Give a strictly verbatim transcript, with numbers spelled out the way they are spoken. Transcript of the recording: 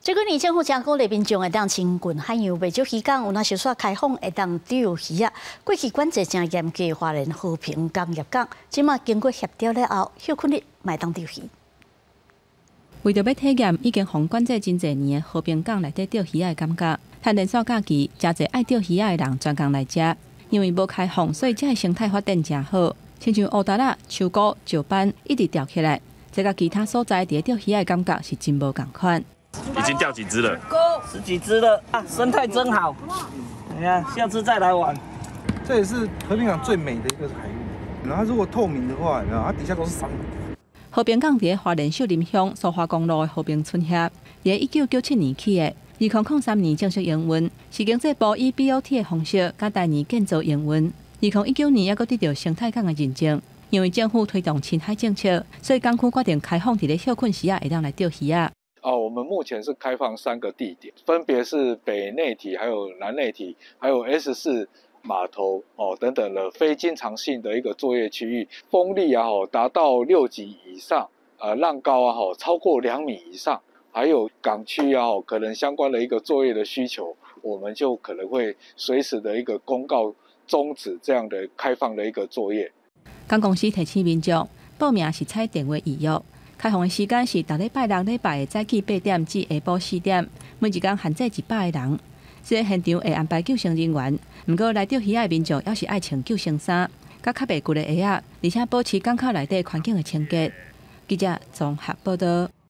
这几年政府正鼓励民众会当亲近海洋，未少渔港有那小煞开放会当钓鱼啊。过去管制正严格，花莲和平工业港，即马经过协调了后，休困日卖当钓鱼。 为着要体验已经封管制真侪年的和平港内底钓鱼的感觉，趁连续假期，真侪爱钓鱼的人专工来遮。因为无开放，所以遮的生态发展真好，亲像乌达啦、树菇、石斑一直钓起来，这甲其他所在伫钓鱼的感觉是真无共款。 已经钓几只了？ 十几只了啊！生态真好，你看，下次再来玩。 这也是和平港最美的一个海域。然后如果透明的话，然后它底下都是珊瑚。 和平港伫花莲秀林乡苏花公路的和平村遐，伫一九九七年起的，二零零三年正式营运，是经济部以 B O T 的方式，甲第二建造营运。二零一九年还阁得到生态港的认证。因为政府推动亲海政策，所以港区决定开放伫咧休困时啊，会当来钓鱼啊。 哦，我们目前是开放三个地点，分别是北内体、还有南内体、还有 S 四码头哦等等的非经常性的一个作业区域，风力啊吼达到六级以上，呃浪高啊吼超过两米以上，还有港区啊吼可能相关的一个作业的需求，我们就可能会随时的一个公告终止这样的开放的一个作业。 港公司提醒民众报名是采电话预约。 开放的时间是逐礼拜六、礼拜的早起八点至下晡四点，每一天限制一百个人。这个现场会安排救生人员，不过来钓鱼的民众要是爱穿救生衫，甲较袂旧的鞋仔，而且保持港口内底环境的清洁。记者综合报道。